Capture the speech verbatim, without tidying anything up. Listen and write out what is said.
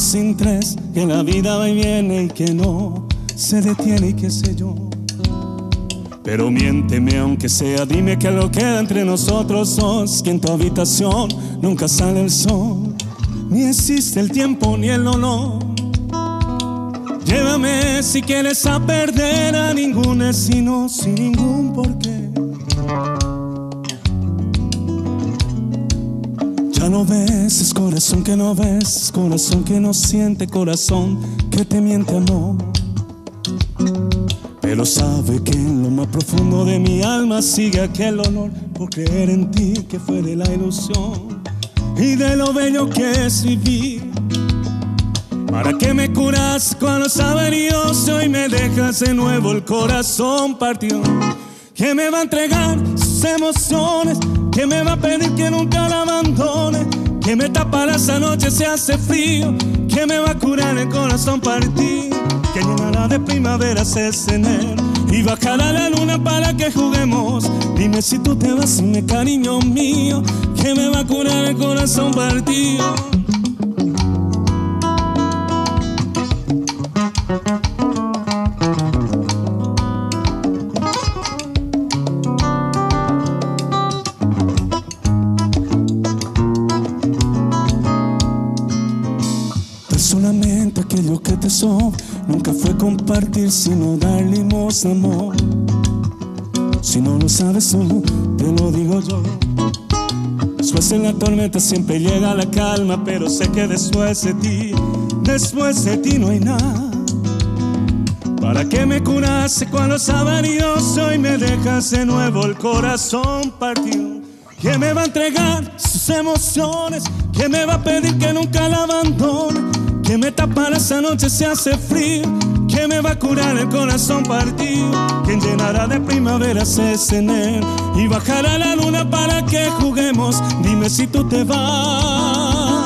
sin tres, que la vida va y viene y que no se detiene y qué sé yo. Pero miénteme aunque sea, dime que lo queda entre nosotros dos, que en tu habitación nunca sale el sol, ni existe el tiempo ni el olor. Llévame si quieres a perder a ningún destino sin ningún porqué. Ya no ves, es corazón que no ves, es corazón que no siente, corazón que te miente, amor. Pero sabe que en lo más profundo de mi alma sigue aquel olor por creer en ti, que fue de la ilusión y de lo bello que es vivir. ¿Para qué me curas cuando estaba herido si hoy me dejas de nuevo el corazón partido? ¿Qué me va a entregar sus emociones? ¿Qué me va a pedir que nunca la abandone? ¿Qué me tapará esa noche si hace frío? ¿Qué me va a curar el corazón partido? Que llenará de primavera ese enero y bajará la luna para que juguemos. Dime si tú te vas sin mi cariño mío, que me va a curar el corazón partido. Solamente aquello que te sobra nunca fue compartir, sino dar limosna, amor. Si no lo sabes tú, te lo digo yo. Después en la tormenta siempre llega la calma, pero sé que después de ti, después de ti no hay nada. ¿Para qué me curaste cuando estaba herido? Hoy me dejas de nuevo el corazón partido. ¿Quién me va a entregar sus emociones? ¿Quién me va a pedir que nunca la abandone? ¿Quién me tapará esa noche si hace frío? ¿Quién me va a curar el corazón partido? ¿Quién llenará de primavera ese enero y bajará la luna para que juguemos? Dime si tú te vas